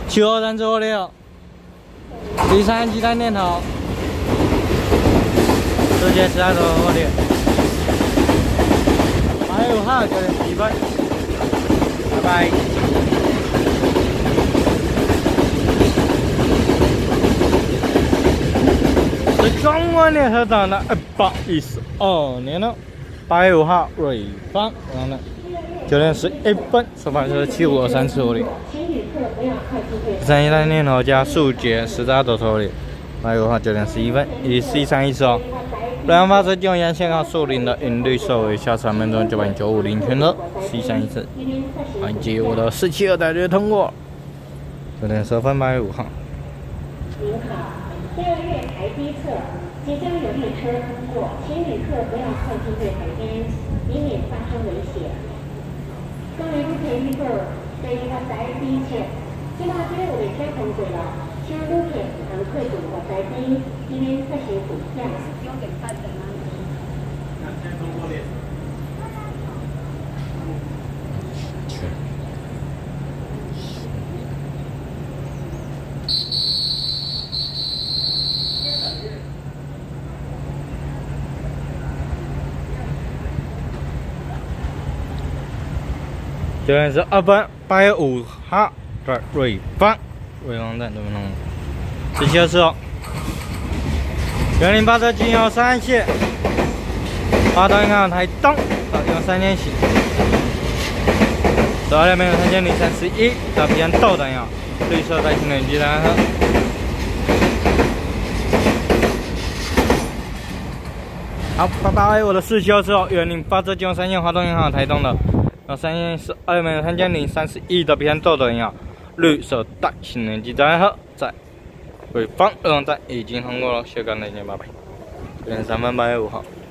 75376，第三鸡蛋念头，世界12头火力，8月5号9点11分，拜拜。是中国联合党的212年了，8月5号瑞芳，然后呢9点11分，首发是7523次火力。三一单念头加速捷18头火力，8月5号9点11分，以C310哦。两发车进入沿线号树林的银绿色为下3分钟9.950全车 C314，以及我的472大约通过，9点10分8月5号。 您好，第2月台第侧即将有列车通过，请旅客不要靠近月台边，以免发生危险。各位旅客预告，第2个台第侧，即马即有列车通过了，请旅客通过进月台边，以免发生危险。 9点12分，8月5号在瑞芳站这边弄，1724哦。108车进入3线，花东银行台东到用3线起，12点没有3031到平安豆等要，绿色带新的机单车。好，拜拜，我的472哦，108车进入3线，花东银行台东的。3线是2点3031的平安豆等要，绿色带新能机单车在瑞芳站已经通过了，谢谢大家，拜拜。9点3分8月5号。